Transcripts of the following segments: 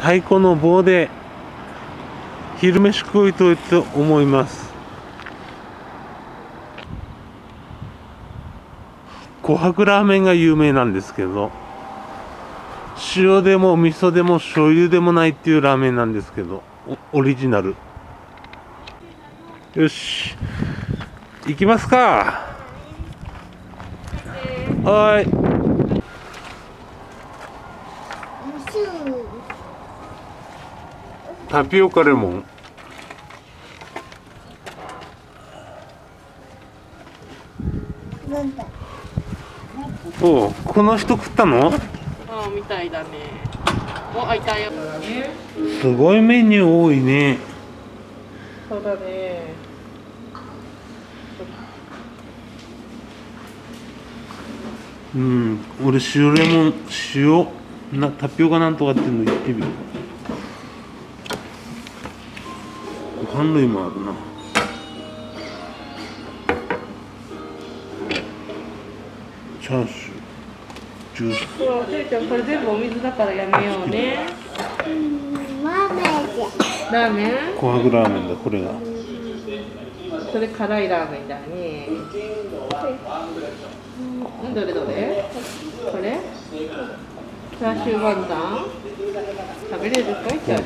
太鼓の棒で昼飯食いといと思います。琥珀ラーメンが有名なんですけど、塩でも味噌でも醤油でもないっていうラーメンなんですけど、オリジナル。よし、行きますか。はい。タピオカレモン。おう、この人食ったの？ ああ、みたいだね。お、開いたよ。 すごいメニュー多いね。 そうだね。 うん、俺塩レモン、タピオカなんとかっていうの言ってみる。ご飯類もあるな。チャーシュー、ジュース。 そう、てるちゃん、これ全部お水だからやめようね。ラーメン？ 琥珀ラーメンだ、これが。 それ辛いラーメンだね。どれどれ？これ？チャーシューバンダン？食べれるかい？チャーシューって。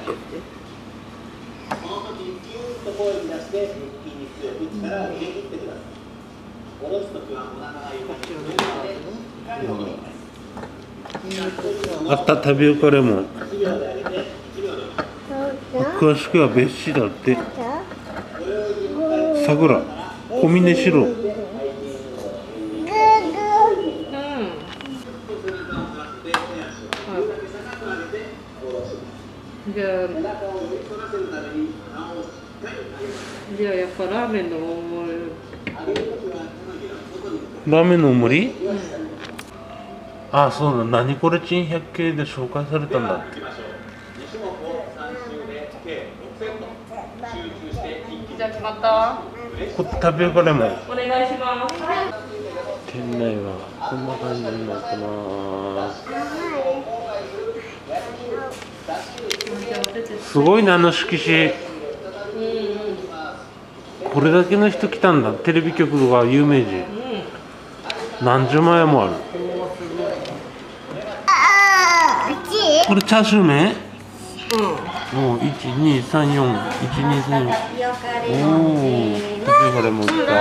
あった、タピオカレモン。詳しくは別紙だって。桜、小峰白。 じゃあやっぱラーメンの大盛り。 ラーメンの大盛り？ああ、そうだ、何これ珍百景で紹介されたんだって。 じゃあ決まった？ タピオカレモン。 お願いします。 店内はこんな感じになってます。すごいな、あの色紙。これだけの人来たんだ。テレビ局が有名人。何十万円もある。これチャーシュー麺？おお、1、2、3、4、1、2、3、4。おお、タピオカレモン来た。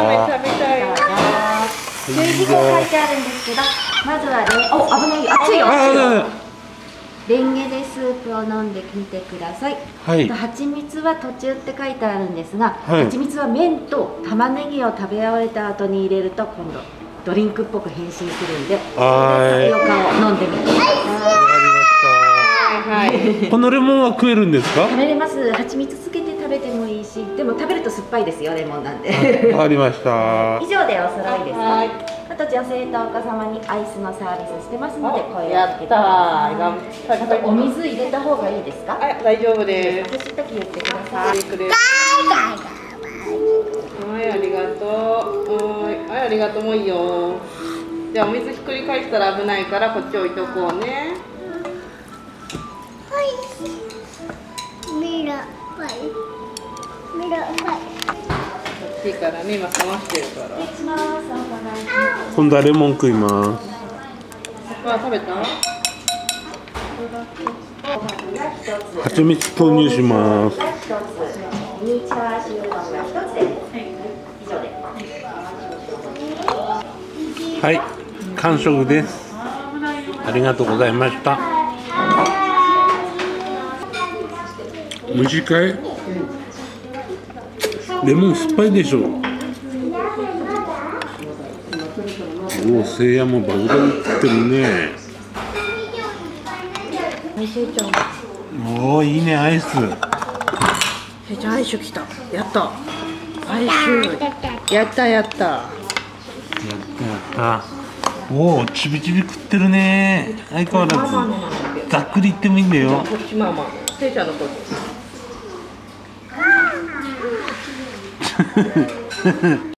数字が書いてあるんですけど、まずはお、危ない、熱いよ。レンゲでスープを飲んでみてください。 はい。 蜂蜜は途中って書いてあるんですが、 はい、 蜂蜜は麺と玉ねぎを食べ終わった後に入れると今度ドリンクっぽく変身するんで、タピオカを飲んでみてください。 このレモンは食えるんですか？ 食べれます。蜂蜜つけて食べてもいいし、でも食べると酸っぱいですよ、レモンなんで。 わかりました。 以上でお揃いですか？あと女性とお子様にアイスのサービスしてますので声をかけてください。あとお水入れた方がいいですか？ 大丈夫です。 私だけ言ってください。 はい、ありがとう。はい、ありがとうもいいよ。じゃあお水ひっくり返したら危ないからこっち置いとこうね。いいからね、今冷ましてるから。 今度はレモン食います。 あ、食べた？ 蜂蜜投入します。はい、完食です。ありがとうございました。短い？レモン酸っぱいでしょ。おお、せいやもバグダン食ってるね。おお、いいね、アイス。 せいちゃん、アイス来た。やった。アイス。やったやった。 やった。おお、ちびちび食ってるね。相変わらず。ざっくり言ってもいいんだよ。 こっちママ。せいちゃんのこっち。